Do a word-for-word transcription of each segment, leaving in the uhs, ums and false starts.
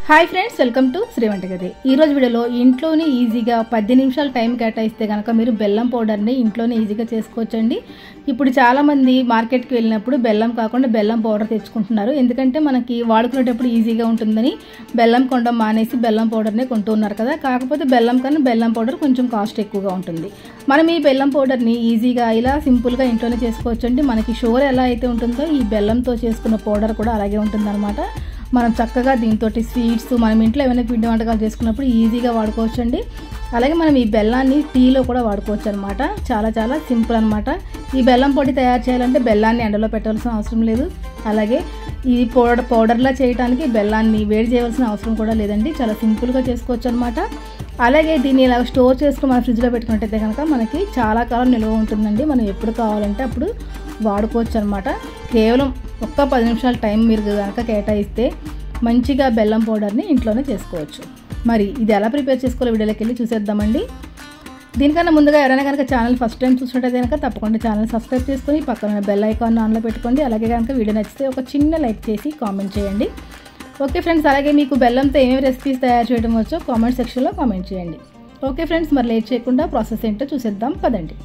Hi friends, welcome to Sri Vantagadi. ఈ రోజు వీడియోలో ఇంట్లోనే ఈజీగా పది నిమిషాల టైం కేటాయిస్తే కనుక మీరు బెల్లం పౌడర్ని ఇంట్లోనే ఈజీగా చేసుకోవచ్చండి. ఇప్పుడు చాలామంది మార్కెట్కి వెళ్ళినప్పుడు బెల్లం కాకుండా బెల్లం పౌడర్ తెచ్చుకుంటున్నారు. ఎందుకంటే మనకి వాడుకునేటప్పుడు ఈజీగా ఉంటుందని బెల్లం కొనడం మానేసి బెల్లం పౌడర్నే కొంటూ ఉన్నారు కదా. కాకపోతే బెల్లం కన్నా బెల్లం పౌడర్ కొంచెం కాస్ట్ ఎక్కువగా ఉంటుంది. మనం ఈ బెల్లం పౌడర్ని ఈజీగా ఇలా సింపుల్గా ఇంట్లోనే చేసుకోవచ్చండి. మనకి షుగర్ ఎలా అయితే ఉంటుందో ఈ బెల్లంతో చేసుకున్న పౌడర్ కూడా అలాగే ఉంటుందన్నమాట. మనం చక్కగా దీంతో స్వీట్స్ మనం ఇంట్లో ఏమైనా పిండి వంటకాలు చేసుకున్నప్పుడు ఈజీగా వాడుకోవచ్చు అండి. అలాగే మనం ఈ బెల్లాన్ని టీలో కూడా వాడుకోవచ్చు అనమాట. చాలా చాలా సింపుల్ అనమాట. ఈ బెల్లం పొడి తయారు చేయాలంటే బెల్లాన్ని ఎండలో పెట్టాల్సిన అవసరం లేదు. అలాగే ఈ పౌడర్ పౌడర్లా చేయడానికి బెల్లాన్ని వేడి చేయవలసిన అవసరం కూడా లేదండి. చాలా సింపుల్గా చేసుకోవచ్చు అనమాట. అలాగే దీన్ని ఇలా స్టోర్ చేసుకుని మన ఫ్రిడ్జ్లో పెట్టుకున్నట్టయితే కనుక మనకి చాలా కాలం నిల్వ ఉంటుందండి. మనం ఎప్పుడు కావాలంటే అప్పుడు వాడుకోవచ్చు అనమాట. కేవలం ఒక్క పది నిమిషాల టైం మీరు కనుక కేటాయిస్తే మంచిగా బెల్లం పౌడర్ని ఇంట్లోనే చేసుకోవచ్చు. మరి ఇది ఎలా ప్రిపేర్ చేసుకోవాలో వీడియోలోకి వెళ్ళి చూసేద్దామండి. దీనికన్నా ముందుగా ఎవరైనా కనుక ఛానల్ ఫస్ట్ టైం చూసినట్టయితే కనుక తప్పకుండా ఛానల్ సబ్స్క్రైబ్ చేసుకొని పక్కన బెల్ ఐకాన్ ఆన్లో పెట్టుకోండి. అలాగే కనుక వీడియో నచ్చితే ఒక చిన్న లైక్ చేసి కామెంట్ చేయండి. ఓకే ఫ్రెండ్స్, అలాగే మీకు బెల్లంతో ఏమేమి రెసిపీస్ తయారు చేయడం వచ్చో కామెంట్ సెక్షన్లో కామెంట్ చేయండి. ఓకే ఫ్రెండ్స్, మరి లేట్ చేయకుండా ప్రాసెస్ ఏంటో చూసేద్దాం పదండి.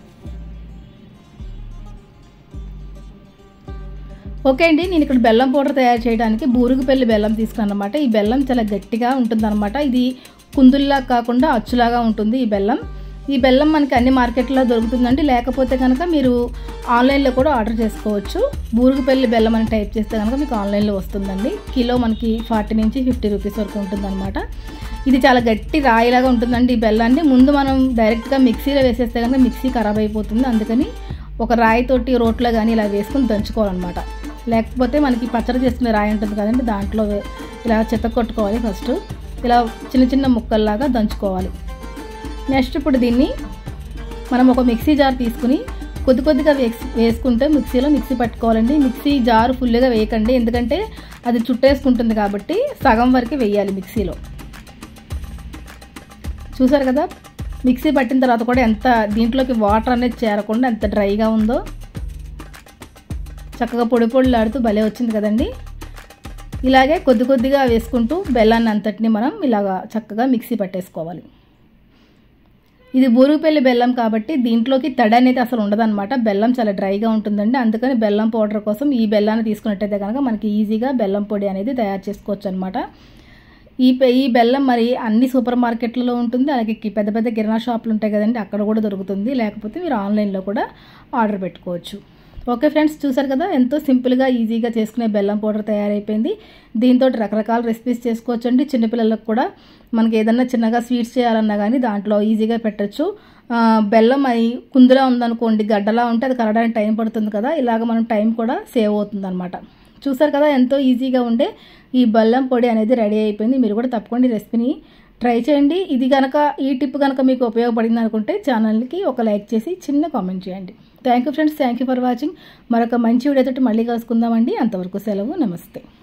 ఓకే అండి, నేను ఇక్కడ బెల్లం పౌడర్ తయారు చేయడానికి బూరుగుపల్లి బెల్లం తీసుకున్నాను అనమాట. ఈ బెల్లం చాలా గట్టిగా ఉంటుందన్నమాట. ఇది కుందుల్లా కాకుండా అచ్చులాగా ఉంటుంది ఈ బెల్లం. ఈ బెల్లం మనకి అన్ని మార్కెట్లో దొరుకుతుందండి. లేకపోతే కనుక మీరు ఆన్లైన్లో కూడా ఆర్డర్ చేసుకోవచ్చు. బూరుగుపల్లి బెల్లం అని టైప్ చేస్తే కనుక మీకు ఆన్లైన్లో వస్తుందండి. కిలో మనకి ఫార్టీ నుంచి ఫిఫ్టీ రూపీస్ వరకు ఉంటుందన్నమాట. ఇది చాలా గట్టి రాయిలాగా ఉంటుందండి ఈ బెల్లాన్ని. ముందు మనం డైరెక్ట్గా మిక్సీలో వేసేస్తే కనుక మిక్సీ ఖరాబ్ అయిపోతుంది. అందుకని ఒక రాయితోటి రోట్లో కానీ ఇలా వేసుకుని దంచుకోవాలన్నమాట. లేకపోతే మనకి పచ్చడి చేసుకునే రాయి ఉంటుంది కదండి, దాంట్లో ఇలా చెత్త కొట్టుకోవాలి. ఫస్ట్ ఇలా చిన్న చిన్న ముక్కల్లాగా దంచుకోవాలి. నెక్స్ట్ ఇప్పుడు దీన్ని మనం ఒక మిక్సీ జార్ తీసుకుని కొద్ది కొద్దిగా వేసుకుంటే మిక్సీలో మిక్సీ పట్టుకోవాలండి. మిక్సీ జారు ఫుల్గా వేయకండి, ఎందుకంటే అది చుట్టేసుకుంటుంది కాబట్టి సగం వరకు వేయాలి మిక్సీలో. చూసారు కదా, మిక్సీ పట్టిన తర్వాత కూడా ఎంత దీంట్లోకి వాటర్ అనేది చేరకుండా ఎంత డ్రైగా ఉందో. చక్కగా పొడి పొడిలాడుతూ భలే వచ్చింది కదండి. ఇలాగే కొద్ది కొద్దిగా వేసుకుంటూ బెల్లాన్ని అంతటిని మనం ఇలాగా చక్కగా మిక్సీ పట్టేసుకోవాలి. ఇది బూరుగుపల్లి బెల్లం కాబట్టి దీంట్లోకి తడి అనేది అసలు ఉండదన్నమాట. బెల్లం చాలా డ్రైగా ఉంటుందండి. అందుకని బెల్లం పౌడర్ కోసం ఈ బెల్లాన్ని తీసుకున్నట్టయితే కనుక మనకి ఈజీగా బెల్లం పొడి అనేది తయారు చేసుకోవచ్చు అనమాట. ఈ ఈ బెల్లం మరి అన్ని సూపర్ మార్కెట్లలో ఉంటుంది. అలాగే పెద్ద పెద్ద కిరాణా షాపులు ఉంటాయి కదండి, అక్కడ కూడా దొరుకుతుంది. లేకపోతే మీరు ఆన్లైన్లో కూడా ఆర్డర్ పెట్టుకోవచ్చు. ఓకే ఫ్రెండ్స్, చూసారు కదా ఎంతో సింపుల్గా ఈజీగా చేసుకునే బెల్లం పౌడర్ తయారైపోయింది. దీంతో రకరకాల రెసిపీస్ చేసుకోవచ్చు అండి. చిన్నపిల్లలకు కూడా మనకి ఏదన్నా చిన్నగా స్వీట్స్ చేయాలన్నా కానీ దాంట్లో ఈజీగా పెట్టచ్చు. బెల్లం అది కుందులా ఉందనుకోండి, గడ్డలా ఉంటే అది కరగడానికి టైం పడుతుంది కదా. ఇలాగ మనం టైం కూడా సేవ్ అవుతుంది అనమాట. చూసారు కదా ఎంతో ఈజీగా ఉండే ఈ బెల్లం పొడి అనేది రెడీ అయిపోయింది. మీరు కూడా తప్పకుండా ఈ రెసిపీని ట్రై చేయండి. ఇది కనుక ఈ టిప్ కనుక మీకు ఉపయోగపడింది అనుకుంటే ఛానల్కి ఒక లైక్ చేసి చిన్న కామెంట్ చేయండి. Thank you friends, thank you for watching. మరొక మంచి వీడియోతో మళ్ళీ కలుసుకుందామండి. అంతవరకు సెలవు, నమస్తే.